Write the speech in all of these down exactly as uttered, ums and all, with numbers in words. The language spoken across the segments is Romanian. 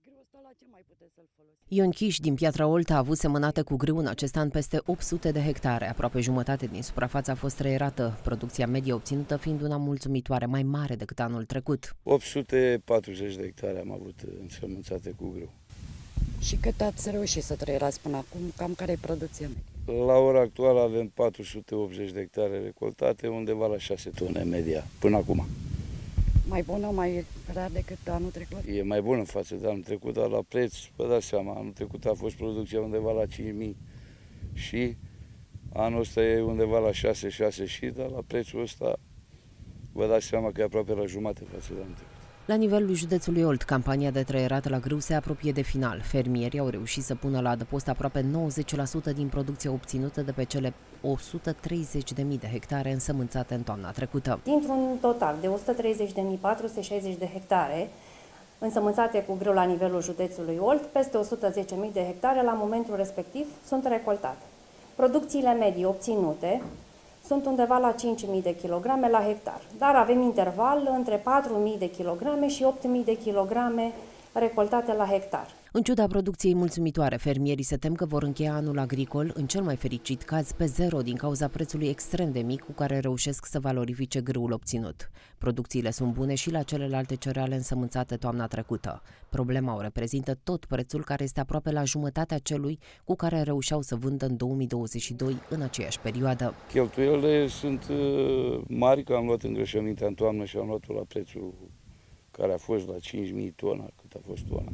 grâul ăsta la ce mai puteți să-l folosiți? Ion Chiș din Piatra Olt a avut semănate cu grâu în acest an peste opt sute de hectare. Aproape jumătate din suprafață a fost trăierată, producția medie obținută fiind una mulțumitoare, mai mare decât anul trecut. opt sute patruzeci de hectare am avut însămânțate cu grâu. Și cât ați reușit să trăierați până acum? Cam care e producția medie? La ora actuală avem patru sute optzeci de hectare recoltate, undeva la șase tone media, până acum. Mai bună, mai rea decât anul trecut? E mai bună în față de anul trecut, dar la preț, vă dați seama, anul trecut a fost producția undeva la cinci mii și anul ăsta e undeva la șase, șase și, dar la prețul ăsta vă dați seama că e aproape la jumate față de anul trecut. La nivelul județului Olt, campania de trăierat la grâu se apropie de final. Fermierii au reușit să pună la adăpost aproape nouăzeci la sută din producția obținută de pe cele o sută treizeci de mii de hectare însămânțate în toamna trecută. Dintr-un total de o sută treizeci de mii patru sute șaizeci de hectare însămânțate cu grâu la nivelul județului Olt, peste o sută zece mii de hectare la momentul respectiv sunt recoltate. Producțiile medii obținute sunt undeva la cinci mii de kilograme la hectar, dar avem interval între patru mii de kilograme și opt mii de kilograme recoltate la hectar. În ciuda producției mulțumitoare, fermierii se tem că vor încheia anul agricol, în cel mai fericit caz, pe zero din cauza prețului extrem de mic cu care reușesc să valorifice grâul obținut. Producțiile sunt bune și la celelalte cereale însămânțate toamna trecută. Problema o reprezintă tot prețul, care este aproape la jumătatea celui cu care reușeau să vândă în două mii douăzeci și doi în aceeași perioadă. Cheltuielile sunt mari, că am luat îngrășămintea în toamnă și am luat-o la prețul care a fost la cinci mii tona, cât a fost tona.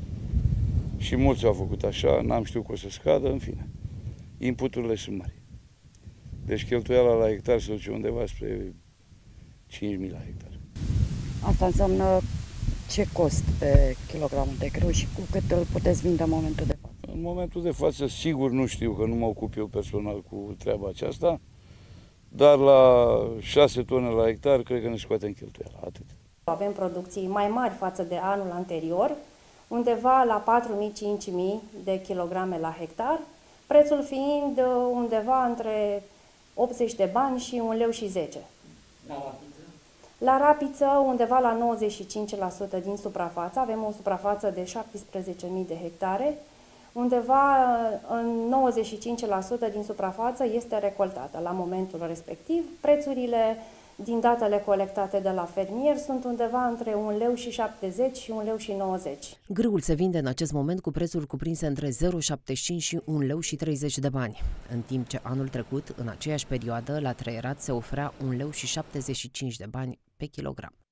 Și mulți au făcut așa, n-am știut că o să scadă, în fine. Inputurile sunt mari. Deci cheltuiala la hectar se duce undeva spre cinci mii la hectar. Asta înseamnă ce cost pe kilogramul de grâu și cu cât îl puteți vinde în momentul de față? În momentul de față, sigur nu știu, că nu mă ocup eu personal cu treaba aceasta, dar la șase tone la hectar, cred că ne scoatem cheltuiala, atât. Avem producții mai mari față de anul anterior, undeva la patru mii - cinci mii de kilograme la hectar, prețul fiind undeva între optzeci de bani și un leu și zece. La rapiță? La rapiță, undeva la nouăzeci și cinci la sută din suprafață, avem o suprafață de șaptesprezece mii de hectare, undeva în nouăzeci și cinci la sută din suprafață este recoltată la momentul respectiv. Prețurile din datele colectate de la fermier sunt undeva între un leu și șaptezeci și un leu și nouăzeci. Grâul se vinde în acest moment cu prețuri cuprinse între zero virgulă șaptezeci și cinci și un leu și treizeci de bani, în timp ce anul trecut, în aceeași perioadă, la trăierat se oferea un leu și șaptezeci și cinci de bani pe kilogram.